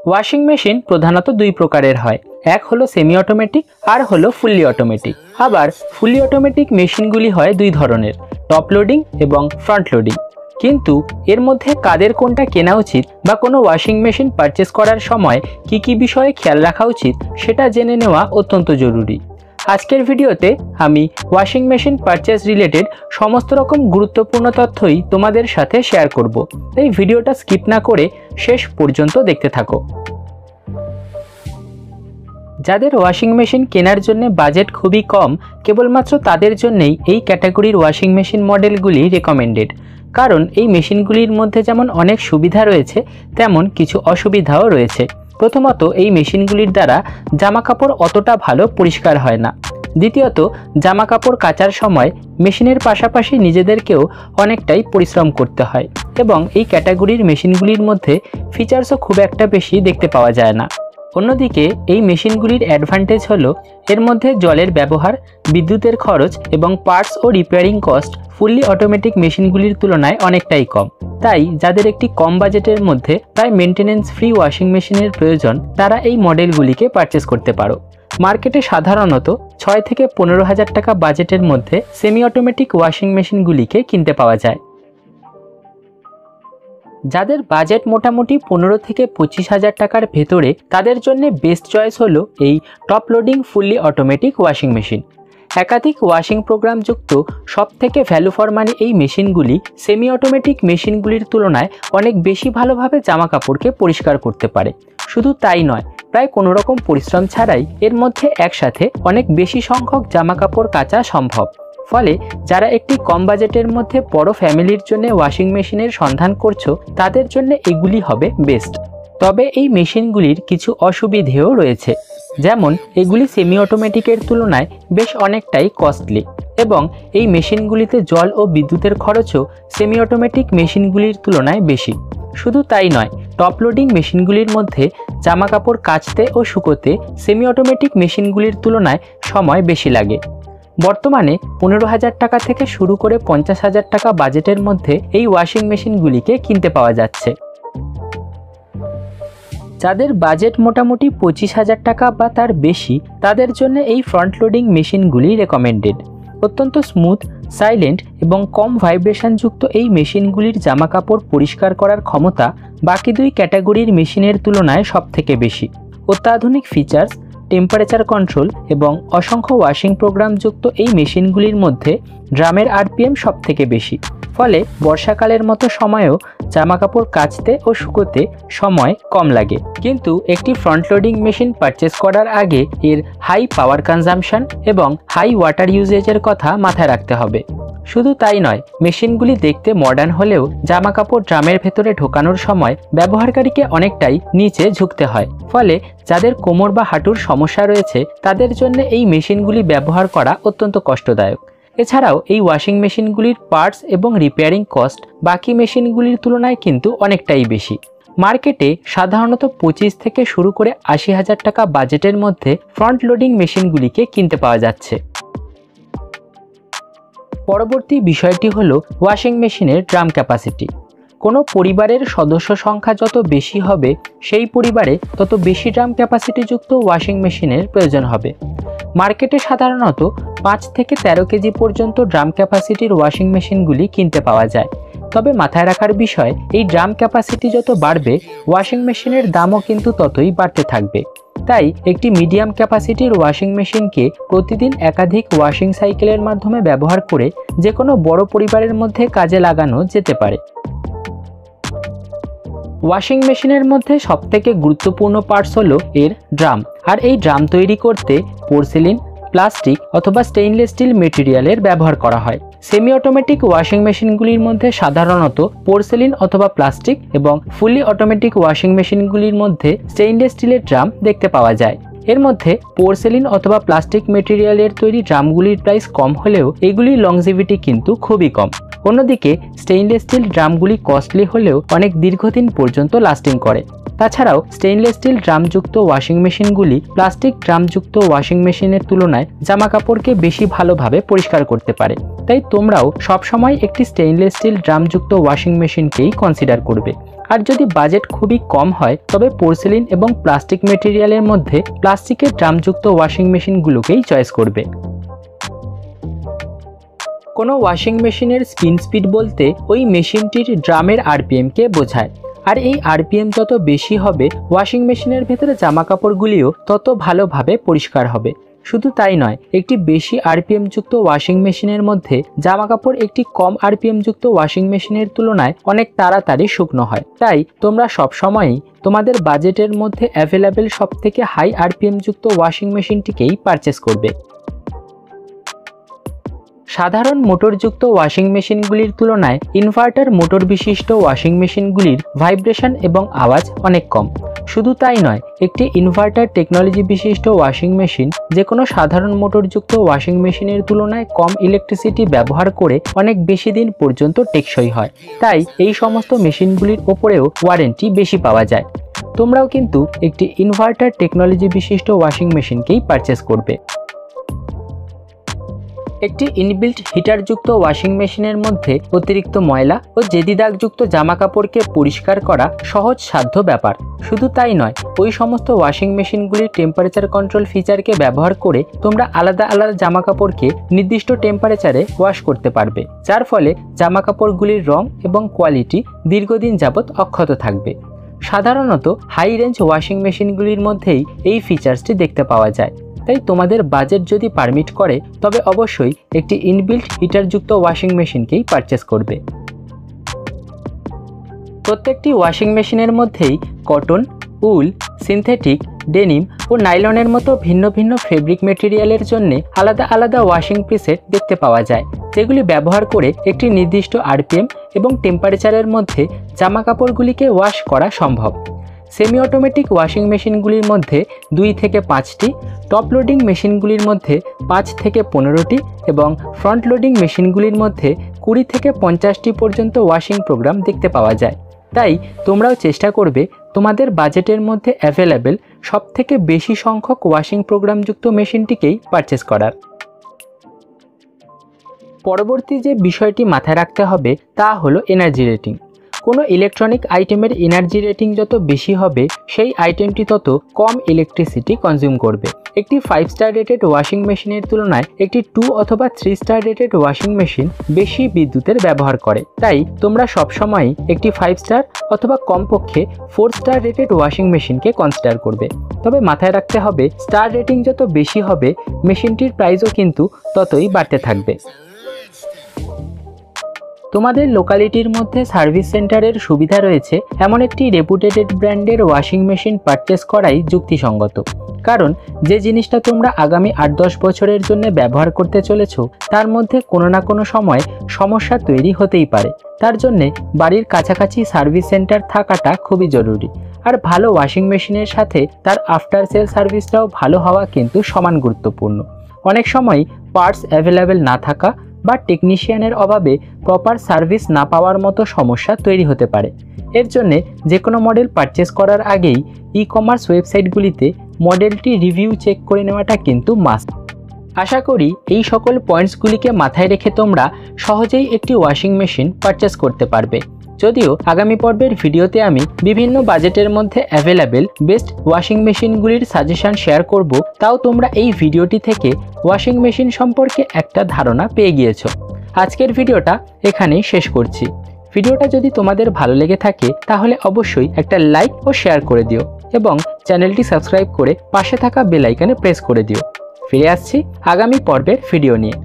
Washing machine প্রধানত দুই প্রকারের হয়, এক হলো সেমি অটোমেটিক আর হলো ফুললি অটোমেটিক। আবার ফুললি অটোমেটিক মেশিনগুলি হয় দুই ধরনের, টপ লোডিং এবং ফ্রন্ট লোডিং। কিন্তু এর মধ্যে কাদের কোনটা কেনা উচিত বা কোনো ওয়াশিং মেশিন পারচেস করার সময় কি বিষয়ে খেয়াল রাখা উচিত সেটা জেনে নেওয়া অত্যন্ত জরুরি। আজকের ভিডিওতে আমি ওয়াশিং মেশিন পারচেস রিলেটেড সমস্ত রকম গুরুত্বপূর্ণ তথ্যই তোমাদের সাথে শেয়ার করব, তাই ভিডিওটা স্কিপ না করে শেষ পর্যন্ত দেখতে থাকো। যাদের ওয়াশিং মেশিন কেনার জন্য বাজেট খুবই কম, কেবলমাত্র তাদের জন্যই এই ক্যাটাগরির ওয়াশিং মেশিন মডেলগুলি রেকমেন্ডেড। কারণ এই মেশিনগুলির মধ্যে যেমন অনেক সুবিধা রয়েছে, তেমন কিছু অসুবিধাও রয়েছে। প্রথমত, এই মেশিনগুলির দ্বারা জামাকাপড় অতটা ভালো পরিষ্কার হয় না। দ্বিতীয়ত, জামাকাপড় কাচার সময় মেশিনের পাশাপাশি নিজেদেরকেও অনেকটাই পরিশ্রম করতে হয় এবং এই ক্যাটাগরির মেশিনগুলির মধ্যে ফিচার্সও খুব একটা বেশি দেখতে পাওয়া যায় না। অন্যদিকে এই মেশিনগুলির অ্যাডভান্টেজ হলো এর মধ্যে জলের ব্যবহার, বিদ্যুতের খরচ এবং পার্টস ও রিপেয়ারিং কস্ট ফুললি অটোমেটিক মেশিনগুলির তুলনায় অনেকটাই কম। তাই যাদের একটি কম বাজেটের মধ্যে প্রায় মেনটেনেন্স ফ্রি ওয়াশিং মেশিনের প্রয়োজন, তারা এই মডেলগুলিকে পারচেস করতে পারো। মার্কেটে সাধারণত 6 থেকে 15 হাজার টাকা বাজেটের মধ্যে সেমি অটোমেটিক ওয়াশিং মেশিনগুলিকে কিনতে পাওয়া যায়। যাদের বাজেট মোটামুটি 15 থেকে 25 হাজার টাকার ভেতরে, তাদের জন্য বেস্ট চয়েস হলো এই top loading fully automatic washing machine. একাধিক ওয়াশিং প্রোগ্রাম যুক্ত সব থেকে ভ্যালু ফর মানি এই মেশিনগুলি সেমি অটোমেটিক মেশিনগুলির তুলনায় অনেক বেশি ভালোভাবে জামা কাপড়কে পরিষ্কার করতে পারে। শুধু তাই নয়, প্রায় কোনো রকম পরিশ্রম ছাড়াই এর মধ্যে একসাথে অনেক বেশি সংখ্যক জামা কাপড় কাচা সম্ভব। ফলে যারা একটি কম বাজেটের মধ্যে বড় ফ্যামিলির জন্য ওয়াশিং মেশিনের সন্ধান করছো, তাদের জন্য এগুলি হবে বেস্ট। তবে এই মেশিনগুলির কিছু অসুবিধেও রয়েছে, যেমন এগুলি সেমি অটোমেটিকের তুলনায় বেশ অনেকটাই কস্টলি এবং এই মেশিনগুলিতে জল ও বিদ্যুতের খরচও সেমি অটোমেটিক মেশিনগুলির তুলনায় বেশি। শুধু তাই নয়, টপ লোডিং মেশিনগুলির মধ্যে জামা কাপড় কাচতে ও শুকোতে সেমি অটোমেটিক মেশিনগুলির তুলনায় সময় বেশি লাগে। বর্তমানে 15 হাজার টাকা থেকে শুরু করে 50 হাজার টাকা বাজেটের মধ্যে এই ওয়াশিং মেশিনগুলিকে কিনতে পাওয়া যাচ্ছে। যাদের বাজেট মোটামুটি 25 হাজার টাকা বা তার বেশি, তাদের জন্য এই ফ্রন্ট লোডিং মেশিনগুলি রেকমেন্ডেড। অত্যন্ত স্মুথ, সাইলেন্ট এবং কম ভাইব্রেশন যুক্ত এই মেশিনগুলির জামা কাপড় পরিষ্কার করার ক্ষমতা বাকি দুই ক্যাটাগরির মেশিনের তুলনায় সবথেকে বেশি। অত্যাধুনিক ফিচার্স, টেম্পারেচার কন্ট্রোল এবং অসংখ্য ওয়াশিং প্রোগ্রাম যুক্ত এই মেশিনগুলির মধ্যে ড্রামের আরপিএম সব থেকে বেশি। ফলে বর্ষাকালের মতো সময়েও জামাকাপড় কাচতে ও শুকোতে সময় কম লাগে। কিন্তু একটি ফ্রন্ট লোডিং মেশিন পারচেস করার আগে এর হাই পাওয়ার কনজাম্পশন এবং হাই ওয়াটার ইউজেজের কথা মাথায় রাখতে হবে। শুধু তাই নয়, মেশিনগুলি দেখতে মডার্ন হলেও জামাকাপড় ড্রামের ভেতরে ঢোকানোর সময় ব্যবহারকারীকে অনেকটাই নিচে ঝুঁকতে হয়। ফলে যাদের কোমর বা হাঁটুর সমস্যা রয়েছে, তাদের জন্য এই মেশিনগুলি ব্যবহার করা অত্যন্ত কষ্টদায়ক। এছাড়াও এই ওয়াশিং মেশিনগুলির পার্টস এবং রিপেয়ারিং কস্ট বাকি মেশিনগুলির তুলনায় কিন্তু অনেকটাই বেশি। মার্কেটে সাধারণত 25 থেকে শুরু করে 80 হাজার টাকা বাজেটের মধ্যে ফ্রন্ট লোডিং মেশিনগুলিকে কিনতে পাওয়া যাচ্ছে। পরবর্তী বিষয়টি হলো ওয়াশিং মেশিনের ড্রাম ক্যাপাসিটি। কোনো পরিবারের সদস্য সংখ্যা যত বেশি হবে, সেই পরিবারে তত বেশি ড্রাম ক্যাপাসিটিযুক্ত ওয়াশিং মেশিনের প্রয়োজন হবে। মার্কেটে সাধারণত 5 থেকে 13 কেজি পর্যন্ত ড্রাম ক্যাপাসিটির ওয়াশিং মেশিনগুলি কিনতে পাওয়া যায়। তবে মাথায় রাখার বিষয়, এই ড্রাম ক্যাপাসিটি যত বাড়বে, ওয়াশিং মেশিনের দামও কিন্তু ততই বাড়তে থাকবে। তাই একটি মিডিয়াম ক্যাপাসিটির ওয়াশিং মেশিনকে প্রতিদিন একাধিক ওয়াশিং সাইকেলের মাধ্যমে ব্যবহার করে যে কোনো বড় পরিবারের মধ্যে কাজে লাগানো যেতে পারে। ওয়াশিং মেশিনের মধ্যে সবথেকে গুরুত্বপূর্ণ পার্টস হলো এর ড্রাম। আর এই ড্রাম তৈরি করতে পোর্সেলিন, প্লাস্টিক অথবা স্টেইনলেস স্টিল মেটেরিয়ালের ব্যবহার করা হয়। সেমি অটোমেটিক ওয়াশিং মেশিনগুলির মধ্যে সাধারণত পোর্সেলিন অথবা প্লাস্টিক এবং ফুলি অটোমেটিক ওয়াশিং মেশিনগুলির মধ্যে স্টেইনলেস স্টিলের ড্রাম দেখতে পাওয়া যায়। এর মধ্যে পোর্সেলিন অথবা প্লাস্টিক মেটেরিয়ালের তৈরি ড্রামগুলির প্রাইস কম হলেও এগুলির লংজিভিটি কিন্তু খুবই কম। অন্যদিকে স্টেইনলেস স্টিল ড্রামগুলি কস্টলি হলেও অনেক দীর্ঘদিন পর্যন্ত লাস্টিং করে। তাছাড়াও স্টেইনলেস স্টিল ড্রামযুক্ত ওয়াশিং মেশিনগুলি প্লাস্টিক ড্রামযুক্ত ওয়াশিং মেশিনের তুলনায় জামা কাপড়কে বেশি ভালোভাবে পরিষ্কার করতে পারে। তাই তোমরাও সবসময় একটি স্টেইনলেস স্টিল ড্রামযুক্ত ওয়াশিং মেশিনকেই কনসিডার করবে। আর যদি বাজেট খুবই কম হয় তবে পোর্সেলিন এবং প্লাস্টিক মেটেরিয়ালের মধ্যে প্লাস্টিকের ড্রামযুক্ত ওয়াশিং মেশিনগুলোকেই চয়েস করবে। কোনো ওয়াশিং মেশিনের স্পিন স্পিড বলতে ওই মেশিনটির ড্রামের আরপিএমকে বোঝায়। আর এই আরপিএম যত বেশি হবে ওয়াশিং মেশিনের ভেতরে জামা কাপড়গুলিও তত ভালোভাবে পরিষ্কার হবে। শুধু তাই নয়, একটি বেশি আরপিএম যুক্ত ওয়াশিং মেশিনের মধ্যে জামা কাপড় একটি কম আরপিএম যুক্ত ওয়াশিং মেশিনের তুলনায় অনেক তাড়াতাড়ি শুকনো হয়। তাই তোমরা সবসময়ই তোমাদের বাজেটের মধ্যে অ্যাভেলেবেল সবথেকে হাই আরপিএম যুক্ত ওয়াশিং মেশিনটিকেই পারচেস করবে। সাধারণ মোটরযুক্ত ওয়াশিং মেশিনগুলির তুলনায় ইনভার্টার মোটর বিশিষ্ট ওয়াশিং মেশিনগুলির ভাইব্রেশন এবং আওয়াজ অনেক কম। শুধু তাই নয়, একটি ইনভার্টার টেকনোলজি বিশিষ্ট ওয়াশিং মেশিন যে কোনো সাধারণ মোটরযুক্ত ওয়াশিং মেশিনের তুলনায় কম ইলেকট্রিসিটি ব্যবহার করে অনেক বেশি দিন পর্যন্ত টেকসই হয়। তাই এই সমস্ত মেশিনগুলির ওপরেও ওয়ারেন্টি বেশি পাওয়া যায়। তোমরাও কিন্তু একটি ইনভার্টার টেকনোলজি বিশিষ্ট ওয়াশিং মেশিনকেই পারচেস করবে। একটি ইনবিল্ট হিটারযুক্ত ওয়াশিং মেশিনের মধ্যে অতিরিক্ত ময়লা ও জেদি দাগযুক্ত জামা কাপড়কে পরিষ্কার করা সহজ সাধ্য ব্যাপার। শুধু তাই নয়, ওই সমস্ত ওয়াশিং মেশিনগুলির টেম্পারেচার কন্ট্রোল ফিচারকে ব্যবহার করে তোমরা আলাদা আলাদা জামা কাপড়কে নির্দিষ্ট টেম্পারেচারে ওয়াশ করতে পারবে, যার ফলে জামা কাপড়গুলির রং এবং কোয়ালিটি দীর্ঘদিন যাবৎ অক্ষত থাকবে। সাধারণত হাই রেঞ্জ ওয়াশিং মেশিনগুলির মধ্যেই এই ফিচার্সটি দেখতে পাওয়া যায়। তাই তোমাদের বাজেট যদি পারমিট করে তবে অবশ্যই একটি ইনবিল্ট হিটারযুক্ত ওয়াশিং মেশিনকেই পারচেস করবে। প্রত্যেকটি ওয়াশিং মেশিনের মধ্যেই কটন, উল, সিনথেটিক, ডেনিম ও নাইলনের মতো ভিন্ন ভিন্ন ফেব্রিক মেটেরিয়ালের জন্য আলাদা আলাদা ওয়াশিং প্রিসেট দেখতে পাওয়া যায়, যেগুলি ব্যবহার করে একটি নির্দিষ্ট আরপিএম এবং টেম্পারেচারের মধ্যে জামা কাপড়গুলিকে ওয়াশ করা সম্ভব। সেমি অটোমেটিক ওয়াশিং মেশিনগুলির মধ্যে 2 থেকে 5টি, টপ লোডিং মেশিনগুলির মধ্যে 5 থেকে 15টি এবং ফ্রন্ট লোডিং মেশিনগুলির মধ্যে 20 থেকে 50টি পর্যন্ত ওয়াশিং প্রোগ্রাম দেখতে পাওয়া যায়। তাই তোমরাও চেষ্টা করবে তোমাদের বাজেটের মধ্যে অ্যাভেলেবেল সবথেকে বেশি সংখ্যক ওয়াশিং প্রোগ্রামযুক্ত মেশিনটিকেই পারচেস করার। পরবর্তী যে বিষয়টি মাথায় রাখতে হবে তা হলো এনার্জি রেটিং। কোনো ইলেকট্রনিক আইটেমের এনার্জি রেটিং যত বেশি হবে সেই আইটেমটি তত কম ইলেকট্রিসিটি কনজিউম করবে। একটি 5 স্টার রেটেড ওয়াশিং মেশিনের তুলনায় একটি 2 অথবা 3 স্টার রেটেড ওয়াশিং মেশিন বেশি বিদ্যুতের ব্যবহার করে। তাই তোমরা সবসময়ই একটি 5 স্টার অথবা কমপক্ষে 4 স্টার রেটেড ওয়াশিং মেশিনকে কনসিডার করবে। তবে মাথায় রাখতে হবে স্টার রেটিং যত বেশি হবে মেশিনটির প্রাইসও কিন্তু ততই বাড়তে থাকবে। তোমাদের লোকালিটির মধ্যে সার্ভিস সেন্টারের সুবিধা রয়েছে এমন একটি রেপুটেড ব্র্যান্ডের ওয়াশিং মেশিন পারচেস করাই যুক্তিসঙ্গত। কারণ যে জিনিসটা তোমরা আগামী 8-10 বছরের জন্য ব্যবহার করতে চলেছো তার মধ্যে কোনো না কোনো সময় সমস্যা তৈরি হতেই পারে। তার জন্যে বাড়ির কাছাকাছি সার্ভিস সেন্টার থাকাটা খুবই জরুরি। আর ভালো ওয়াশিং মেশিনের সাথে তার আফটার সেল সার্ভিসটাও ভালো হওয়া কিন্তু সমান গুরুত্বপূর্ণ। অনেক সময় পার্টস অ্যাভেলেবেল না থাকা বা টেকনিশিয়ানের অভাবে প্রপার সার্ভিস না পাওয়ার মতো সমস্যা তৈরি হতে পারে। এর জন্যে যে কোনো মডেল পারচেস করার আগেই ই-কমার্স ওয়েবসাইটগুলিতে মডেলটি রিভিউ চেক করে নেওয়াটা কিন্তু মাস্ট। আশা করি এই সকল পয়েন্টসগুলিকে মাথায় রেখে তোমরা সহজেই একটি ওয়াশিং মেশিন পারচেস করতে পারবে। যদিও আগামী পর্বের ভিডিওতে আমি বিভিন্ন বাজেটের মধ্যে অ্যাভেলেবেল বেস্ট ওয়াশিং মেশিনগুলির সাজেশন শেয়ার করব, তাও তোমরা এই ভিডিওটি থেকে ওয়াশিং মেশিন সম্পর্কে একটা ধারণা পেয়ে গিয়েছো। আজকের ভিডিওটা এখানেই শেষ করছি। ভিডিওটা যদি তোমাদের ভালো লেগে থাকে তাহলে অবশ্যই একটা লাইক ও শেয়ার করে দিও এবং চ্যানেলটি সাবস্ক্রাইব করে পাশে থাকা বেল আইকনে প্রেস করে দিও। ফিরে আসছি আগামী পর্বের ভিডিও নিয়ে।